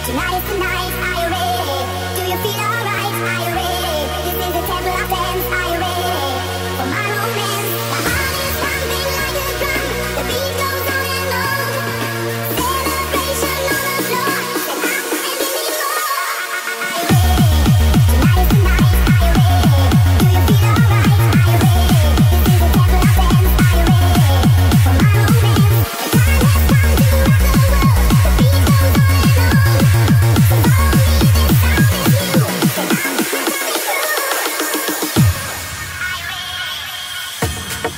Tonight is the night, are you ready? Do you feel alright? Are you ready? This is the temple of dance, are you ready? For my romance, my heart is pumping like a drum. The beat goes on and on. Celebration on the floor. Then up and give me more. Are you ready? Tonight is the night, are you ready? Do you feel alright? Are you ready? This is the temple of dance, are you ready? For my romance, the time has come to rock the world. The beat goes on and on. So follow me, this sound is new. Then up and give me more. Are you ready?